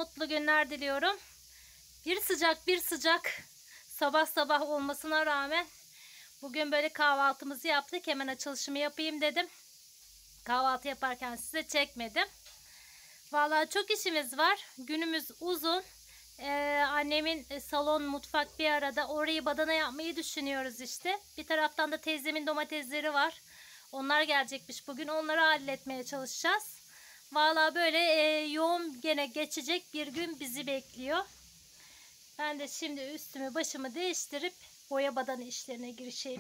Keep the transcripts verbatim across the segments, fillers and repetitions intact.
mutlu günler diliyorum. Bir sıcak bir sıcak sabah sabah olmasına rağmen bugün böyle kahvaltımızı yaptık. Hemen açılışımı yapayım dedim. Kahvaltı yaparken size çekmedim. Vallahi çok işimiz var. Günümüz uzun. Ee, annemin salon, mutfak bir arada. Orayı badana yapmayı düşünüyoruz işte. Bir taraftan da teyzemin domatesleri var. Onlar gelecekmiş bugün. Onları halletmeye çalışacağız. Vallahi böyle e, yoğun gene geçecek bir gün bizi bekliyor. Ben de şimdi üstümü başımı değiştirip boya badana işlerine girişeyim.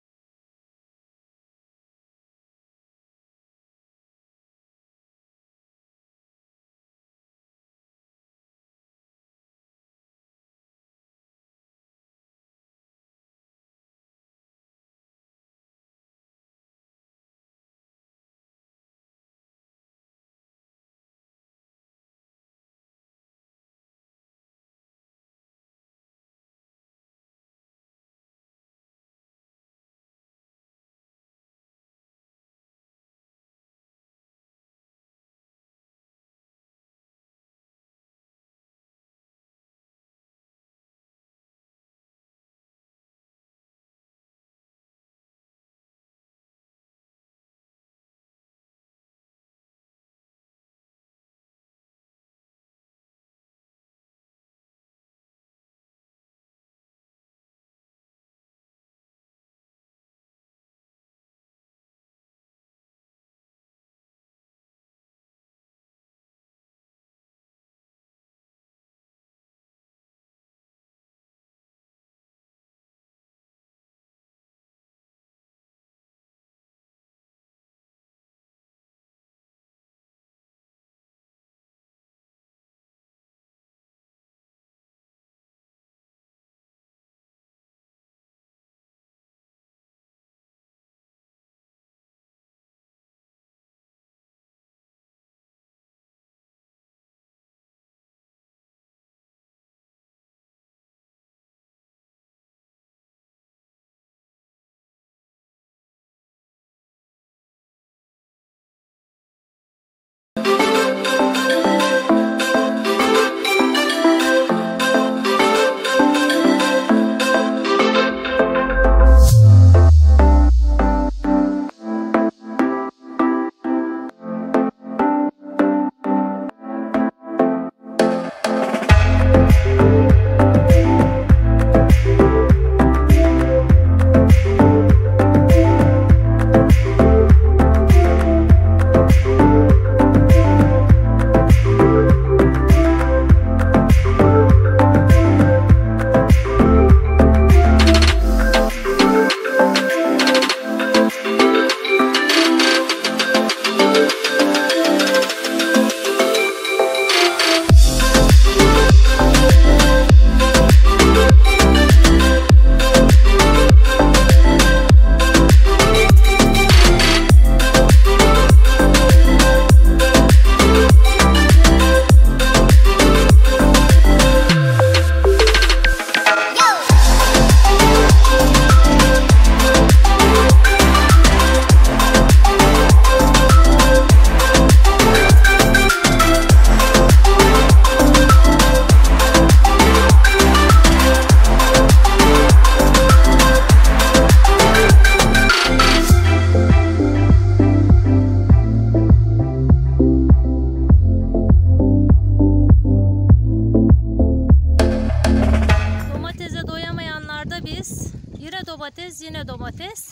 Domates, yine domates.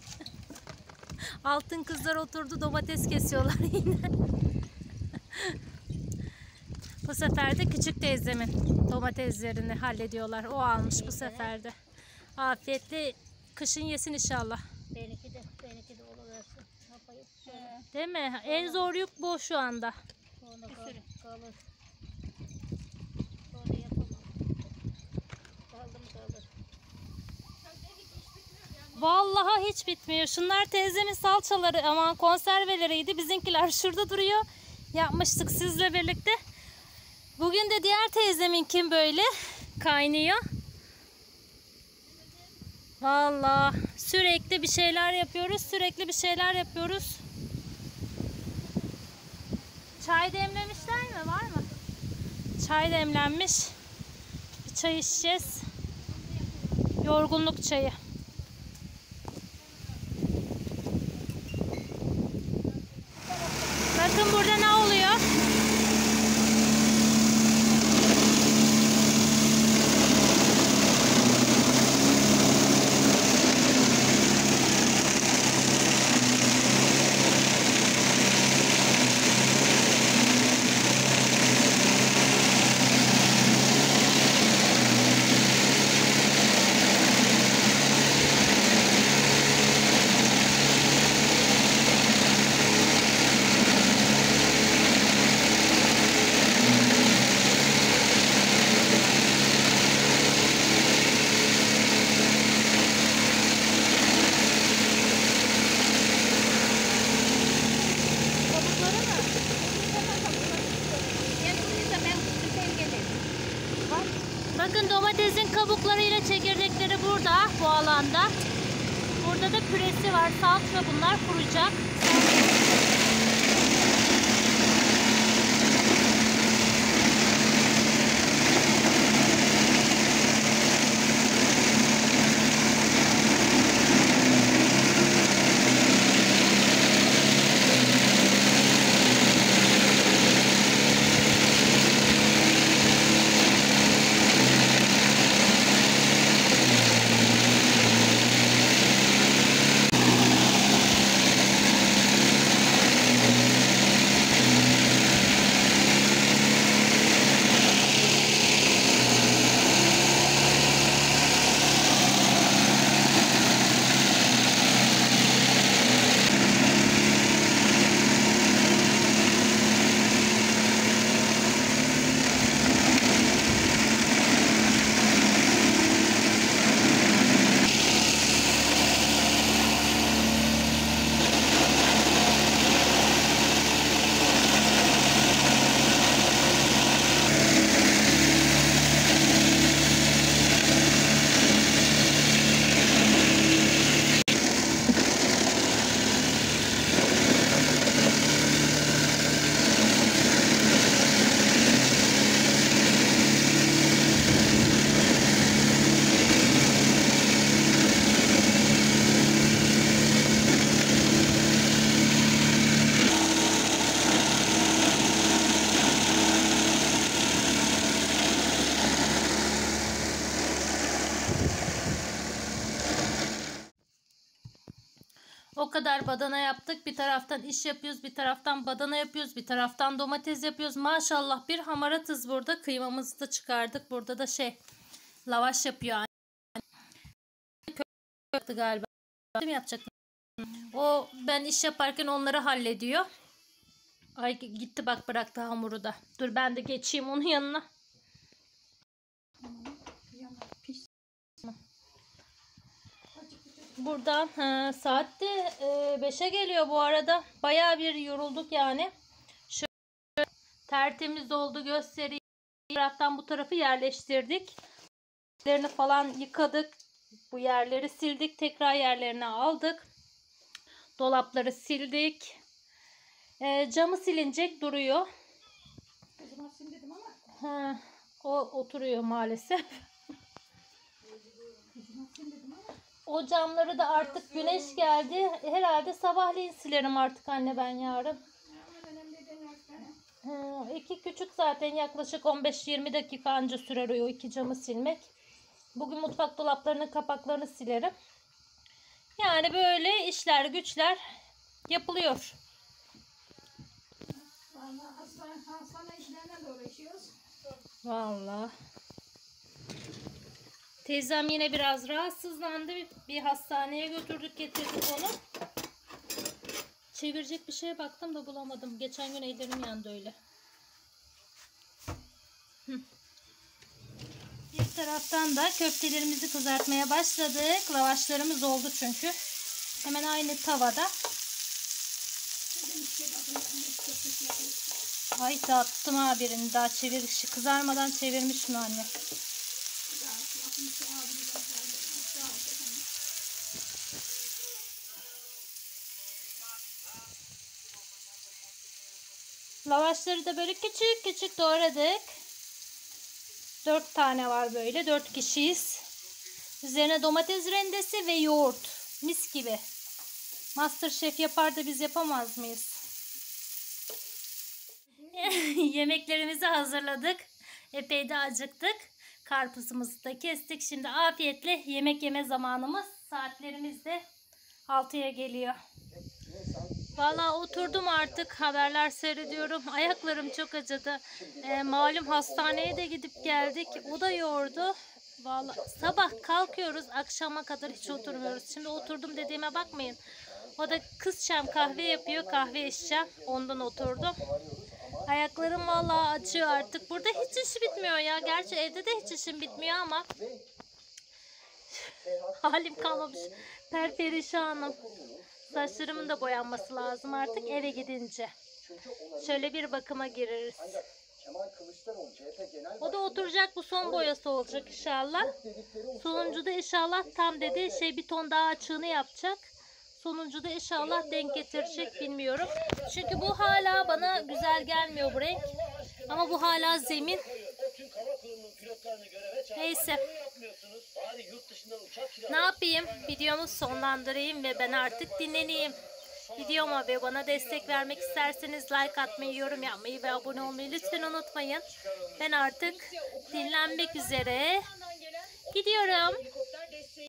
Altın kızlar oturdu, domates kesiyorlar yine. Bu sefer de küçük teyzemin domateslerini hallediyorlar. O almış bu sefer de. Afiyetli kışın yesin inşallah. Benimki de, benimki de oluversin. Yapayım. Değil mi? En zor yük bu şu anda. Sonra kalır. kalır. Sonra yapamam. Kaldım kalır. Vallahi hiç bitmiyor. Şunlar teyzemin salçaları, aman konserveleriydi. Bizimkiler şurada duruyor. Yapmıştık sizle birlikte. Bugün de diğer teyzeminkin böyle kaynıyor. Vallahi sürekli bir şeyler yapıyoruz. Sürekli bir şeyler yapıyoruz. Çay demlemişler mi? Var mı? Çay demlenmiş. Bir çay içeceğiz. Yorgunluk çayı. Bakın burada ne oluyor? Bakın domatesin kabuklarıyla çekirdekleri burada, bu alanda. Burada da püresi var, salça, bunlar kuruyacak. O kadar badana yaptık. Bir taraftan iş yapıyoruz, bir taraftan badana yapıyoruz, bir taraftan domates yapıyoruz. Maşallah bir hamaratız burada. Kıymamızı da çıkardık. Burada da şey, lavaş yapıyor. Köftü galiba. Kim yapacak? O ben iş yaparken onları hallediyor. Ay gitti bak, bıraktı hamuru da. Dur ben de geçeyim onun yanına. Buradan he, saatte e, beşe geliyor bu arada. Bayağı bir yorulduk yani. Şöyle tertemiz oldu, göstereyim. Bir taraftan bu tarafı yerleştirdik. Yerlerini falan yıkadık. Bu yerleri sildik. Tekrar yerlerine aldık. Dolapları sildik. E, camı silinecek, duruyor. O zaman sil dedim ama. He, o oturuyor maalesef. O camları da artık güneş geldi. Herhalde sabahleyin silerim artık anne ben yarın. Hmm, iki küçük zaten yaklaşık on beş yirmi dakika anca sürer o iki camı silmek. Bugün mutfak dolaplarının kapaklarını silerim. Yani böyle işler güçler yapılıyor. Vallahi hastane, hastane işlerine de uğraşıyoruz. Vallahi. Teyzem yine biraz rahatsızlandı. Bir hastaneye götürdük, getirdik onu. Çevirecek bir şeye baktım da bulamadım. Geçen gün ellerim yandı öyle. Hı. Bir taraftan da köftelerimizi kızartmaya başladık. Lavaşlarımız oldu çünkü. Hemen aynı tavada. Ay dağıttım ha birini. Daha çevir, kızarmadan çevirmiş mi anne? Lavaşları da böyle küçük küçük doğradık. Dört tane var böyle. Dört kişiyiz. Üzerine domates rendesi ve yoğurt. Mis gibi. MasterChef yapar da biz yapamaz mıyız? Yemeklerimizi hazırladık. Epey de acıktık. Karpuzumuzu da kestik. Şimdi afiyetle yemek yeme zamanımız. Saatlerimiz de altıya geliyor. Vallahi oturdum artık, haberler seyrediyorum. Ayaklarım çok acıdı. E, malum hastaneye de gidip geldik. O da yordu. Vallahi sabah kalkıyoruz, akşama kadar hiç oturmuyoruz. Şimdi oturdum dediğime bakmayın. O da kızçam kahve yapıyor, kahve içeceğim. Ondan oturdum. Ayaklarım vallahi açıyor artık. Burada hiç iş bitmiyor ya. Gerçi evde de hiç işim bitmiyor ama halim kalmamış. Perperişanım. Saçlarımın da boyanması lazım artık eve gidince. Şöyle bir bakıma gireriz. O da oturacak, bu son boyası olacak inşallah. Sonuncu da inşallah tam dedi şey bir ton daha açığını yapacak. Sonuncu da inşallah denk getirecek, bilmiyorum. Çünkü bu hala bana güzel gelmiyor bu renk. Ama bu hala zemin. Neyse. Ne yapayım? Videomu sonlandırayım ve ben artık dinleneyim. Videoma ve bana destek vermek isterseniz like atmayı, yorum yapmayı ve abone olmayı lütfen unutmayın. Ben artık dinlenmek üzere gidiyorum.